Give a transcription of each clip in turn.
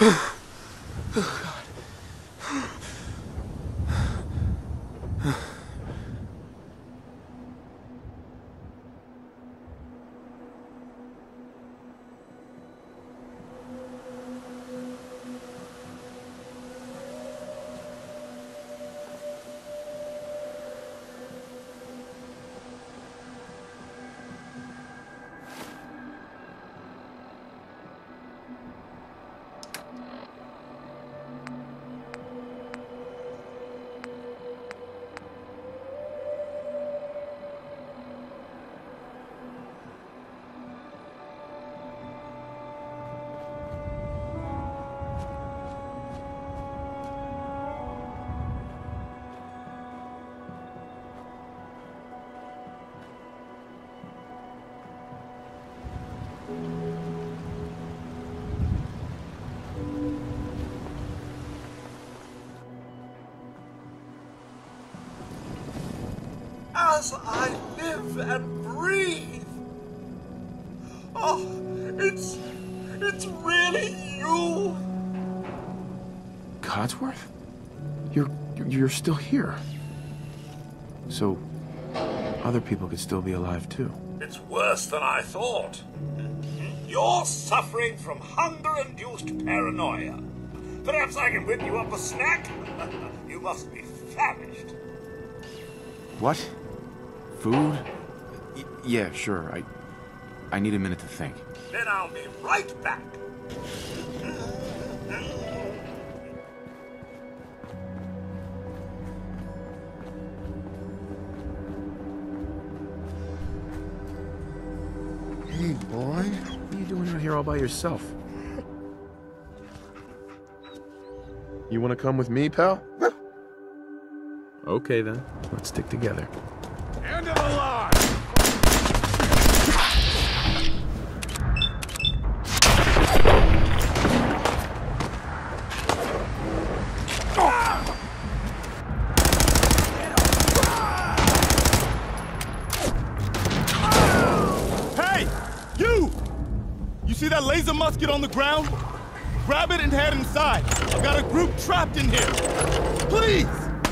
As I live and breathe. Oh, it's really you. Codsworth? You're still here. So, other people could still be alive too. It's worse than I thought. You're suffering from hunger-induced paranoia. Perhaps I can whip you up a snack? You must be famished. What? Food? Yeah, sure. I need a minute to think. Then I'll be right back. Hey, boy. What are you doing out here all by yourself? You want to come with me, pal? Okay, then. Let's stick together. End of the line! Hey! You see that laser musket on the ground? Grab it and head inside. I've got a group trapped in here. Please!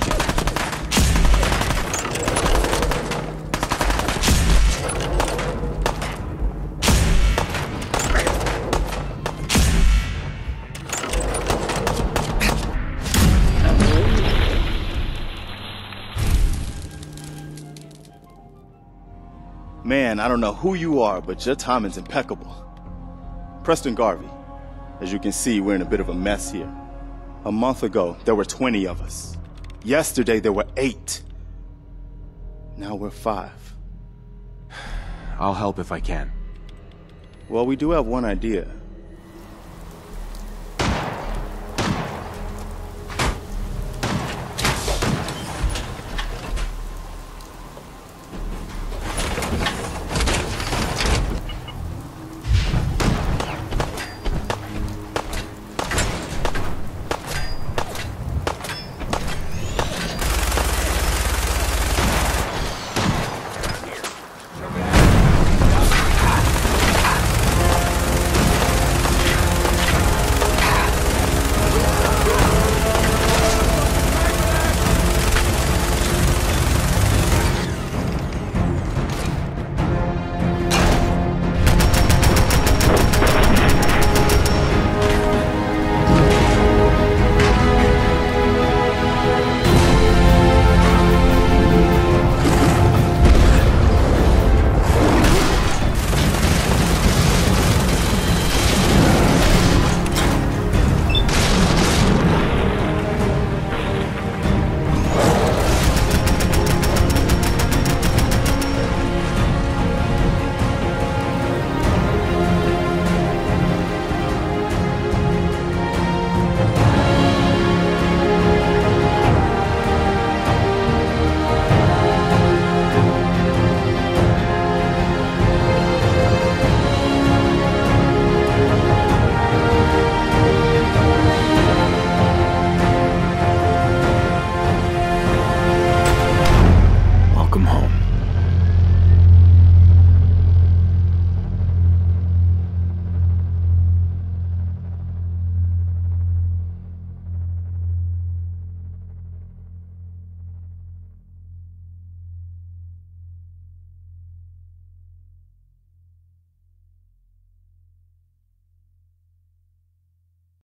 Man, I don't know who you are, but your timing's impeccable. Preston Garvey. As you can see, we're in a bit of a mess here. A month ago, there were 20 of us. Yesterday, there were 8. Now we're 5. I'll help if I can. Well, we do have one idea.